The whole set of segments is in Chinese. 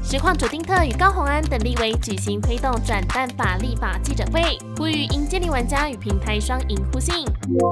实况主丁特与高虹安等立委举行推动转蛋法立法记者会，呼吁应建立玩家与平台双赢互信。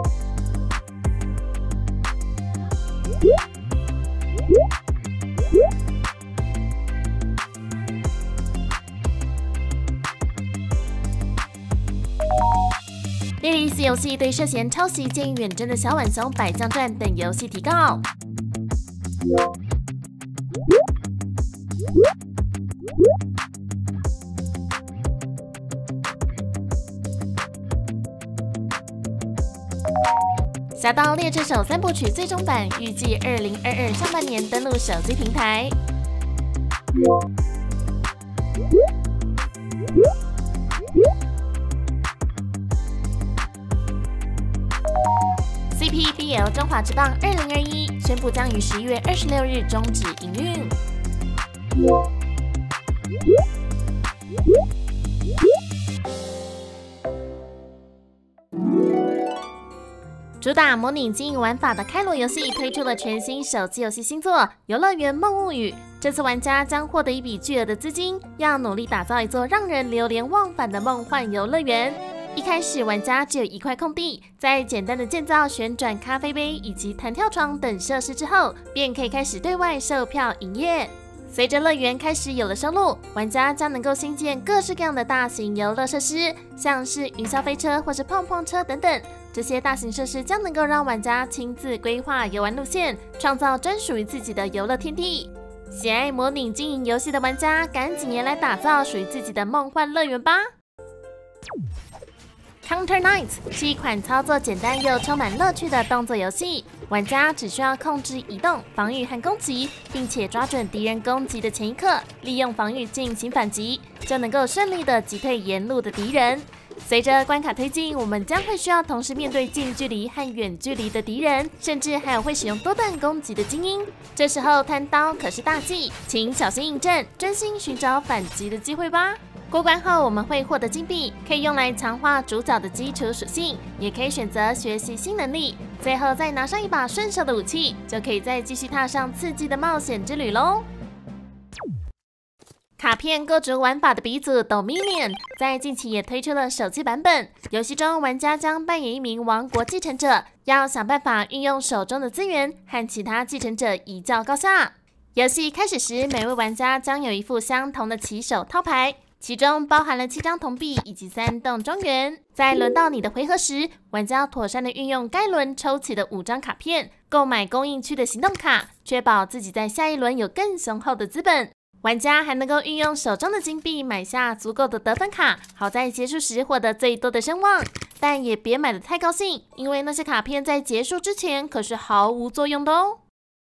猎力4游戏对涉嫌抄袭《剑与远征》的小浣熊百将传等游戏提告。《侠盗猎车手3部曲》最终版预计2022上半年登陆手机平台。CPBL 中华职棒2021宣布将于11月26日终止营运。主打模拟经营玩法的开罗游戏推出了全新手机游戏新作《游乐园梦物语》。这次玩家将获得一笔巨额的资金，要努力打造一座让人流连忘返的梦幻游乐园。一开始，玩家只有一块空地，在简单的建造旋转咖啡杯以及弹跳床等设施之后，便可以开始对外售票营业。随着乐园开始有了收入，玩家将能够新建各式各样的大型游乐设施，像是云霄飞车或是碰碰车等等。这些大型设施将能够让玩家亲自规划游玩路线，创造专属于自己的游乐天地。喜爱模拟经营游戏的玩家，赶紧也来打造属于自己的梦幻乐园吧！Counter Knights 是一款操作简单又充满乐趣的动作游戏，玩家只需要控制移动、防御和攻击，并且抓准敌人攻击的前一刻，利用防御进行反击，就能够顺利的击退沿路的敌人。随着关卡推进，我们将会需要同时面对近距离和远距离的敌人，甚至还有会使用多段攻击的精英。这时候贪刀可是大忌，请小心应战，专心寻找反击的机会吧。过关后，我们会获得金币，可以用来强化主角的基础属性，也可以选择学习新能力。最后再拿上一把顺手的武器，就可以再继续踏上刺激的冒险之旅喽。卡片构筑玩法的鼻祖 Dominion 在近期也推出了手机版本。游戏中，玩家将扮演一名王国继承者，要想办法运用手中的资源和其他继承者一较高下。游戏开始时，每位玩家将有一副相同的起手套牌，其中包含了7张铜币以及3栋庄园。在轮到你的回合时，玩家要妥善的运用该轮抽起的5张卡片，购买供应区的行动卡，确保自己在下一轮有更雄厚的资本。玩家还能够运用手中的金币买下足够的得分卡，好在结束时获得最多的声望。但也别买得太高兴，因为那些卡片在结束之前可是毫无作用的哦。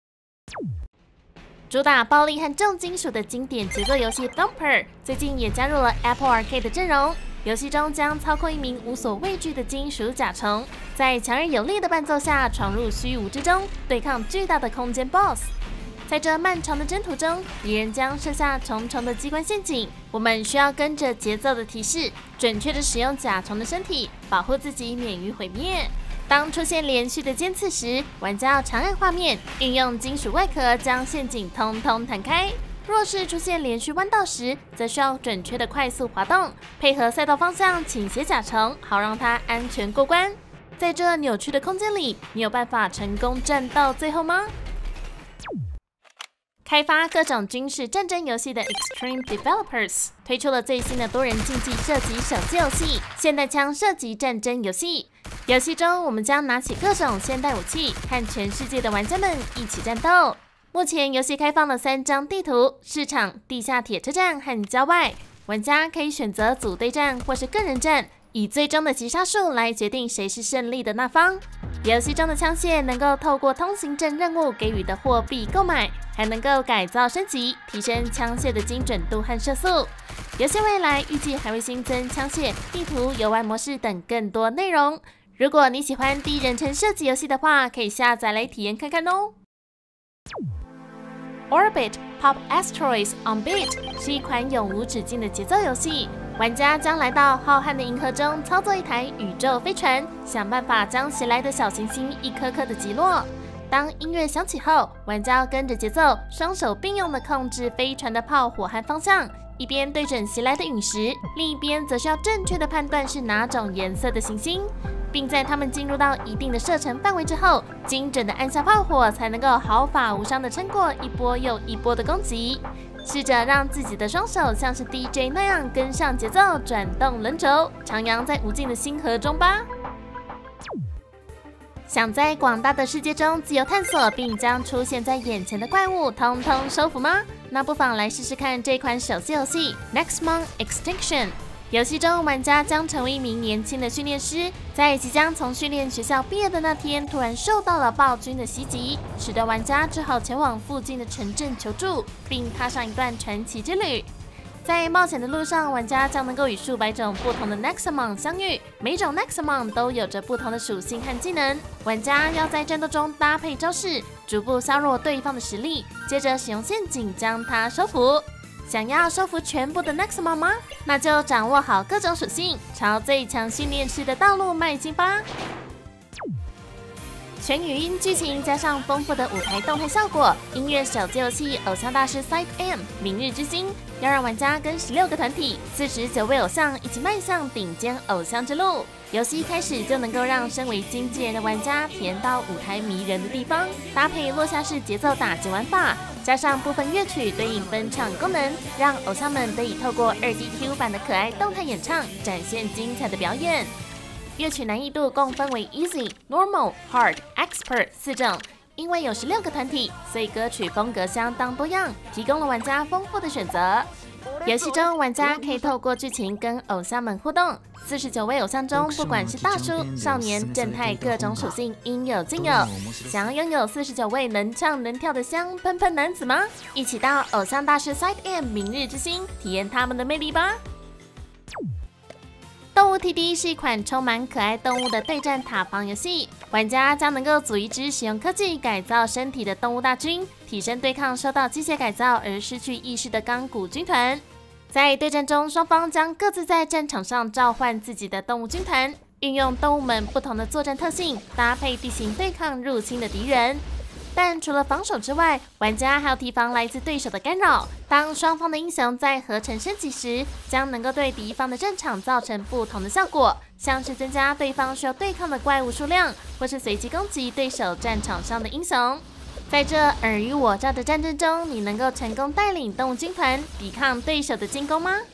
主打暴力和重金属的经典节奏游戏 Thumper 最近也加入了 Apple Arcade 的阵容。游戏中将操控一名无所畏惧的金属甲虫，在强而有力的伴奏下闯入虚无之中，对抗巨大的空间 BOSS。在这漫长的征途中，敌人将设下重重的机关陷阱，我们需要跟着节奏的提示，准确的使用甲虫的身体，保护自己免于毁灭。当出现连续的尖刺时，玩家要长按画面，运用金属外壳将陷阱通通弹开。若是出现连续弯道时，则需要准确的快速滑动，配合赛道方向倾斜甲虫，好让它安全过关。在这扭曲的空间里，你有办法成功战到最后吗？开发各种军事战争游戏的 Extreme Developers 推出了最新的多人竞技射击手机游戏——现代枪射击战争游戏。游戏中，我们将拿起各种现代武器，和全世界的玩家们一起战斗。目前，游戏开放了3张地图：市场、地下铁车站和郊外。玩家可以选择组队战或是个人战，以最终的击杀数来决定谁是胜利的那方。游戏中的枪械能够透过通行证任务给予的货币购买，还能够改造升级，提升枪械的精准度和射速。游戏未来预计还会新增枪械、地图、游玩模式等更多内容。如果你喜欢第一人称射击游戏的话，可以下载来体验看看哦。Orbit Pop Asteroids on Beat 是一款永无止境的节奏游戏。玩家将来到浩瀚的银河中，操作一台宇宙飞船，想办法将袭来的小行星一颗颗的击落。 当音乐响起后，玩家要跟着节奏，双手并用的控制飞船的炮火和方向，一边对准袭来的陨石，另一边则是要正确的判断是哪种颜色的行星，并在它们进入到一定的射程范围之后，精准的按下炮火，才能够毫发无伤的撑过一波又一波的攻击。试着让自己的双手像是 DJ 那样跟上节奏，转动轮轴，徜徉在无尽的星河中吧。想在广大的世界中自由探索，并将出现在眼前的怪物通通收服吗？那不妨来试试看这款手机游戏 Nexomon Extinction。游戏中，玩家将成为一名年轻的训练师，在即将从训练学校毕业的那天，突然受到了暴君的袭击，使得玩家只好前往附近的城镇求助，并踏上一段传奇之旅。在冒险的路上，玩家将能够与数百种不同的 Nexomon 相遇，每种 Nexomon 都有着不同的属性和技能。玩家要在战斗中搭配招式，逐步削弱对方的实力，接着使用陷阱将它收服。想要收服全部的 Nexomon 吗？那就掌握好各种属性，朝最强训练师的道路迈进吧！全语音剧情加上丰富的舞台动态效果，音乐手机游戏《偶像大师 Side M 明日之星》要让玩家跟16个团体、49位偶像一起迈向顶尖偶像之路。游戏一开始就能够让身为经纪人的玩家体验到舞台迷人的地方，搭配落下式节奏打击玩法，加上部分乐曲对应分唱功能，让偶像们得以透过2DQ 版的可爱动态演唱，展现精彩的表演。乐曲难易度共分为 Easy、Normal、Hard、Expert 4种。因为有16个团体，所以歌曲风格相当多样，提供了玩家丰富的选择。游戏中，玩家可以透过剧情跟偶像们互动。49位偶像中，不管是大叔、少年、正太，各种属性应有尽有。想要拥有49位能唱能跳的香喷喷男子吗？一起到偶像大师 Side M 明日之星，体验他们的魅力吧！动物 TD 是一款充满可爱动物的对战塔防游戏，玩家将能够组一支使用科技改造身体的动物大军，提升对抗受到机械改造而失去意识的钢骨军团。在对战中，双方将各自在战场上召唤自己的动物军团，运用动物们不同的作战特性，搭配地形对抗入侵的敌人。但除了防守之外，玩家还要提防来自对手的干扰。当双方的英雄在合成升级时，将能够对敌方的战场造成不同的效果，像是增加对方需要对抗的怪物数量，或是随机攻击对手战场上的英雄。在这尔虞我诈的战争中，你能够成功带领动物军团抵抗对手的进攻吗？